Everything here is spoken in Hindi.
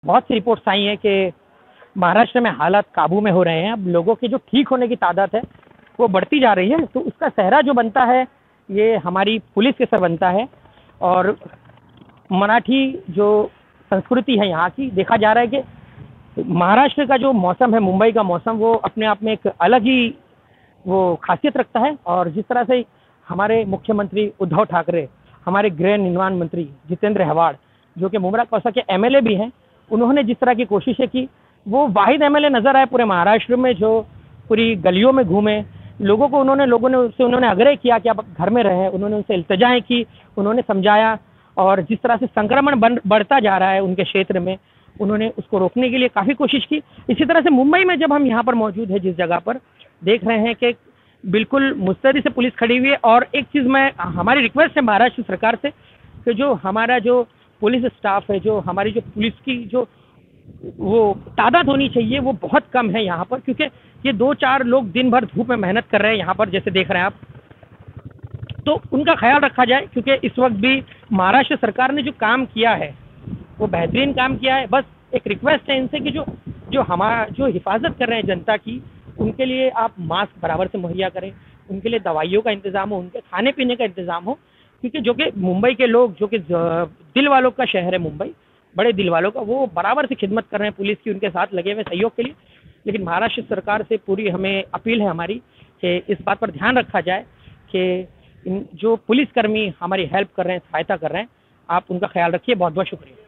बहुत सी रिपोर्ट्स आई हैं कि महाराष्ट्र में हालात काबू में हो रहे हैं। अब लोगों के जो ठीक होने की तादाद है वो बढ़ती जा रही है, तो उसका सेहरा जो बनता है ये हमारी पुलिस के सर बनता है। और मराठी जो संस्कृति है यहाँ की, देखा जा रहा है कि महाराष्ट्र का जो मौसम है, मुंबई का मौसम, वो अपने आप में एक अलग ही वो खासियत रखता है। और जिस तरह से हमारे मुख्यमंत्री उद्धव ठाकरे, हमारे गृह निर्माण मंत्री जितेंद्र हेवाड़, जो कि मुमरा कौसा के एमएलए भी हैं, उन्होंने जिस तरह की कोशिशें की, वो वाहिद एमएलए नजर आए पूरे महाराष्ट्र में जो पूरी गलियों में घूमे, लोगों को उन्होंने आग्रह किया कि आप घर में रहें, उन्होंने उनसे इल्तिजाएं की, उन्होंने समझाया। और जिस तरह से संक्रमण बढ़ता जा रहा है उनके क्षेत्र में, उन्होंने उसको रोकने के लिए काफ़ी कोशिश की। इसी तरह से मुंबई में जब हम यहाँ पर मौजूद है, जिस जगह पर देख रहे हैं कि बिल्कुल मुस्तैदी से पुलिस खड़ी हुई है। और एक चीज़ हमारी रिक्वेस्ट है महाराष्ट्र सरकार से कि जो हमारा जो पुलिस स्टाफ है, जो हमारी जो पुलिस की जो वो तादाद होनी चाहिए, वो बहुत कम है यहाँ पर, क्योंकि ये 2-4 लोग दिन भर धूप में मेहनत कर रहे हैं यहाँ पर, जैसे देख रहे हैं आप। तो उनका ख्याल रखा जाए, क्योंकि इस वक्त भी महाराष्ट्र सरकार ने जो काम किया है वो बेहतरीन काम किया है। बस एक रिक्वेस्ट है इनसे कि जो हिफाजत कर रहे हैं जनता की, उनके लिए आप मास्क बराबर से मुहैया करें, उनके लिए दवाइयों का इंतजाम हो, उनके खाने पीने का इंतजाम हो। क्योंकि जो कि मुंबई के लोग, जो कि दिल वालों का शहर है मुंबई, बड़े दिल वालों का, वो बराबर से खिदमत कर रहे हैं पुलिस की, उनके साथ लगे हुए सहयोग के लिए। लेकिन महाराष्ट्र सरकार से पूरी हमें अपील है हमारी कि इस बात पर ध्यान रखा जाए कि जो पुलिसकर्मी हमारी हेल्प कर रहे हैं, सहायता कर रहे हैं, आप उनका ख्याल रखिए। बहुत बहुत शुक्रिया।